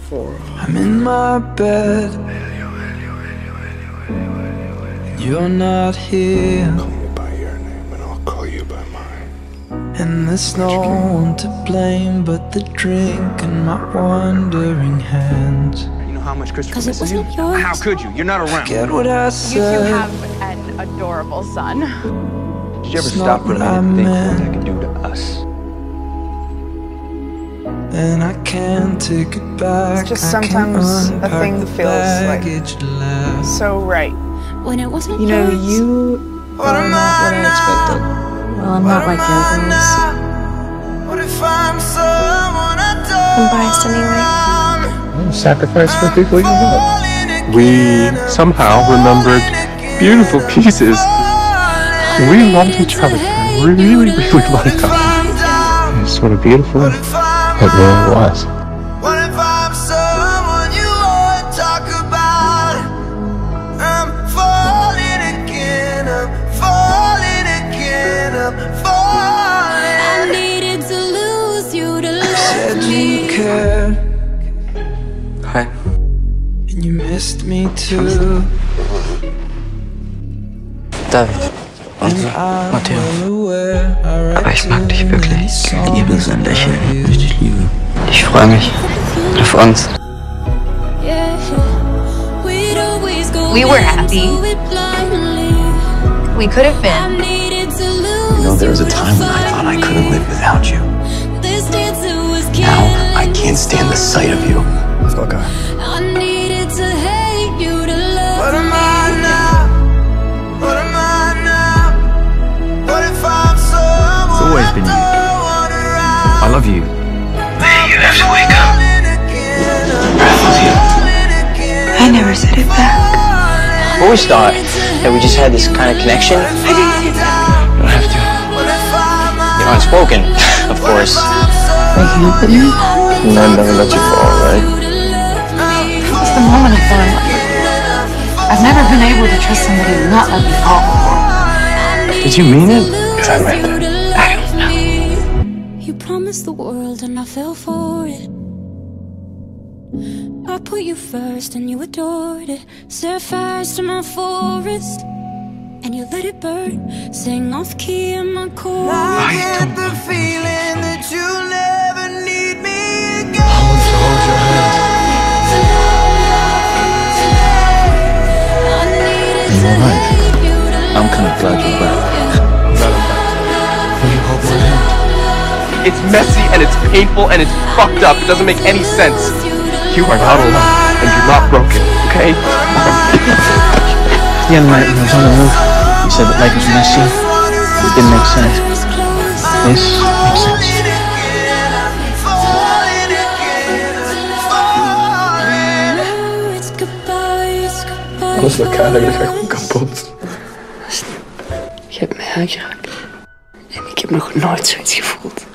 I'm in my bed, you're not here. Call me by your name and I'll call you by mine. And there's no one to blame but the drink and my wandering hands. You know how much Christopher Because it misses you? wasn't yours. How could you? You're not around. Get what I You said. two have an adorable son. Did you ever It's stop not for a what I minute and think what meant. that could do to us? And I can't take it back. It's just I can't sometimes a unpack thing the feels like baggage left. So right. When it wasn't You know, yours. you are not what I expected. Well, I'm not like your girls. I'm biased anyway. Sacrifice for people you love. We somehow remembered beautiful pieces. We loved each other. We really liked each other. It's sort of beautiful. It really was. What if I'm someone you won't talk about? I'm falling again, I'm falling again, I'm falling. I needed to lose you to Said love you me. cared, Hi. and you missed me too. David, And Matteo, I'm well aware I aber ich mag dich write wirklich. too Ich many liebe sein songs Lächeln, about you. wie ich dich liebe. Ich freue mich auf uns. We were happy. We could have been. You know, there was a time when I thought I couldn't live without you. Now, I can't stand the sight of you. Okay. I needed to hate you to What love am me. I now? What am I now? What if I'm someone It's always been you. I love you. You have to wake up. I love you. I never said it back. I always thought that we just had this kind of connection. I didn't say it back. You don't have to. You're unspoken, of course. Breaking up with me? And I never let you fall, right? It's the moment I fell in love with you. I've never been able to trust somebody and not let me fall before. Did you mean it? Because I meant it. I don't know. You promised the world and I fell for it. I put you first and you adored it. Set fires to my forest and you let it burn. Sing off key in my chorus. I get the feeling that you never need me again. I want to hold your hand. You alright? I'm kind of glad you're back. Will you hold my hand? It's messy and it's painful and it's fucked up. It doesn't make any sense. You are not alone and you're not broken, okay? The other night when I was on the roof, you said that life was messy. It didn't make sense. This makes sense. Alles wat eigenlijk echt kapot. Je hebt mij aangeraakt. En ik heb nog nooit zoiets gevoeld.